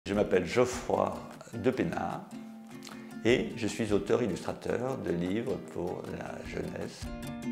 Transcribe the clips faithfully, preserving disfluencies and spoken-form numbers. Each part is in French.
Je m'appelle Geoffroy de Pénard et je suis auteur-illustrateur de livres pour la jeunesse.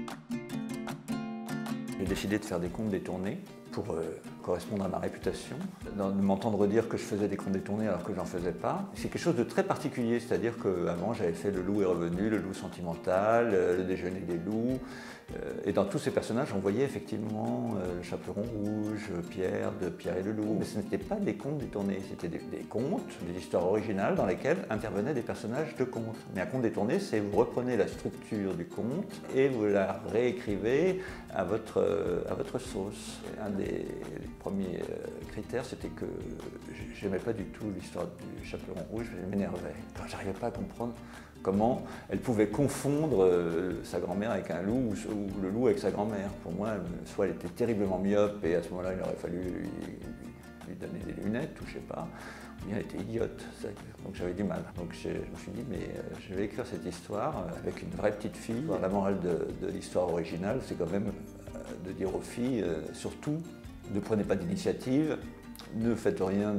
J'ai décidé de faire des contes détournés pour euh, correspondre à ma réputation, de m'entendre dire que je faisais des contes détournés alors que j'en faisais pas. C'est quelque chose de très particulier, c'est-à-dire qu'avant j'avais fait Le Loup est revenu, Le Loup sentimental, euh, Le déjeuner des loups, euh, et dans tous ces personnages on voyait effectivement euh, le chaperon rouge, Pierre de Pierre et le Loup. Mais ce n'étaient pas des contes détournés, c'était des, des contes, des histoires originales dans lesquelles intervenaient des personnages de contes. Mais un conte détourné, c'est vous reprenez la structure du conte et vous la réécrivez à votre, euh, à votre sauce. Un des les premiers critères, c'était que j'aimais pas du tout l'histoire du chaperon rouge, je m'énervais. J'arrivais pas à comprendre comment elle pouvait confondre euh, sa grand-mère avec un loup ou, ou le loup avec sa grand-mère. Pour moi, soit elle était terriblement myope et à ce moment-là, il aurait fallu lui, lui, lui donner des lunettes ou je sais pas, ou bien elle était idiote. Donc j'avais du mal. Donc je, je me suis dit, mais euh, je vais écrire cette histoire avec une vraie petite fille. La morale de, de l'histoire originale, c'est quand même euh, de dire aux filles, euh, surtout, ne prenez pas d'initiative, ne faites rien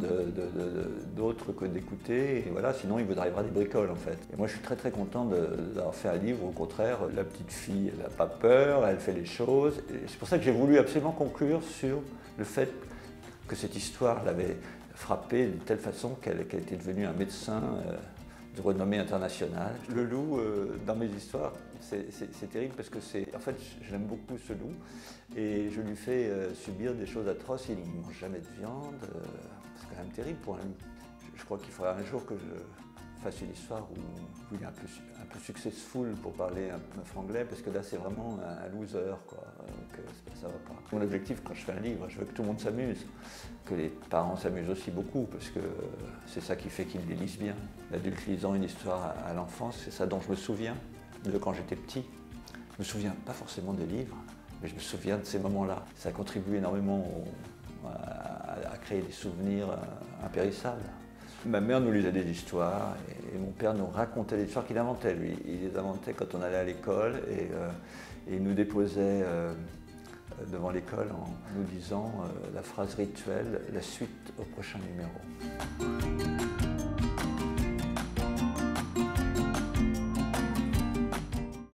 d'autre que d'écouter, et voilà, sinon il vous arrivera des bricoles en fait. Et moi je suis très très content d'avoir fait un livre, au contraire, la petite fille elle n'a pas peur, elle fait les choses, et c'est pour ça que j'ai voulu absolument conclure sur le fait que cette histoire l'avait frappée de telle façon qu'elle qu'elle était devenue un médecin euh, de renommée internationale. Le loup, euh, dans mes histoires, c'est terrible parce que c'est, en fait, je l'aime beaucoup ce loup et je lui fais euh, subir des choses atroces. Il ne mange jamais de viande, euh, c'est quand même terrible pour un loup. Je, je crois qu'il faudra un jour que je fasse une histoire où, où il est un peu, un peu successful pour parler un, un franglais, parce que là c'est vraiment un, un loser, quoi. Donc euh, ça va pas. Mon objectif quand je fais un livre, je veux que tout le monde s'amuse, que les parents s'amusent aussi beaucoup, parce que c'est ça qui fait qu'ils les lisent bien. L'adulte lisant une histoire à, à l'enfance, c'est ça dont je me souviens de quand j'étais petit. Je me souviens pas forcément des livres, mais je me souviens de ces moments-là. Ça contribue énormément au, à, à créer des souvenirs impérissables. Ma mère nous lisait des histoires et mon père nous racontait des histoires qu'il inventait, lui. Il les inventait quand on allait à l'école et, euh, et il nous déposait euh, devant l'école en nous disant euh, la phrase rituelle « la suite au prochain numéro ».